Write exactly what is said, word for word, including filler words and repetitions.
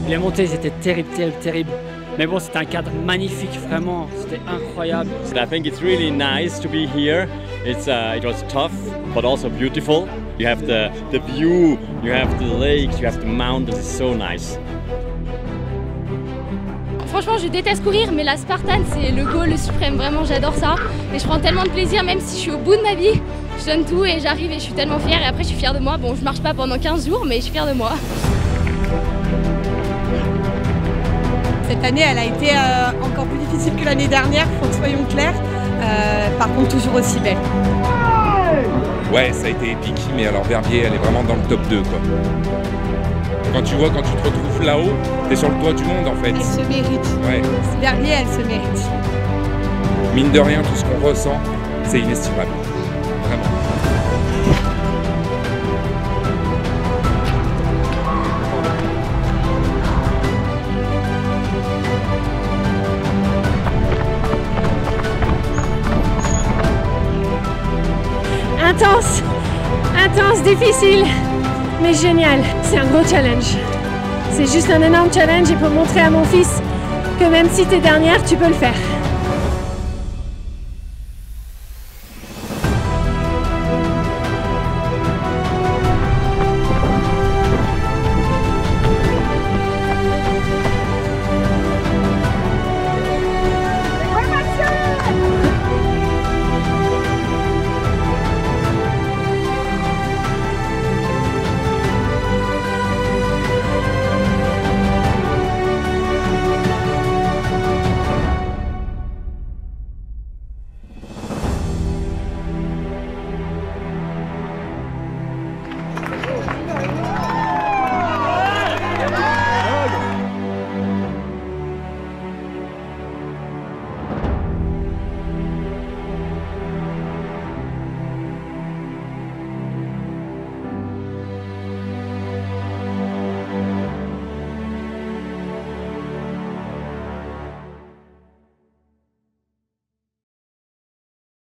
Les montées étaient terribles, terribles, terribles. Mais bon, c'était un cadre magnifique, vraiment, c'était incroyable. I think it's really nice to be here. It's uh, it was tough, but also beautiful. You have the the view, you have the lakes, you have the mountains. It's so nice. Franchement, je déteste courir, mais la Spartan, c'est le goal, le suprême. Vraiment, j'adore ça. Et je prends tellement de plaisir, même si je suis au bout de ma vie. Je donne tout et j'arrive et je suis tellement fière. Et après, je suis fière de moi. Bon, je marche pas pendant quinze jours, mais je suis fière de moi. Cette année, elle a été euh, encore plus difficile que l'année dernière, faut que soyons clairs. Euh, par contre, toujours aussi belle. Ouais, ça a été épique, mais alors Verbier, elle est vraiment dans le top deux, quoi. Quand tu vois, quand tu te retrouves là-haut, t'es sur le toit du monde, en fait. Elle se mérite. Ouais. Verbier, elle se mérite. Mine de rien, tout ce qu'on ressent, c'est inestimable. Vraiment. Intense, intense, difficile, mais génial. C'est un gros challenge. C'est juste un énorme challenge et pour montrer à mon fils que même si t'es dernière, tu peux le faire.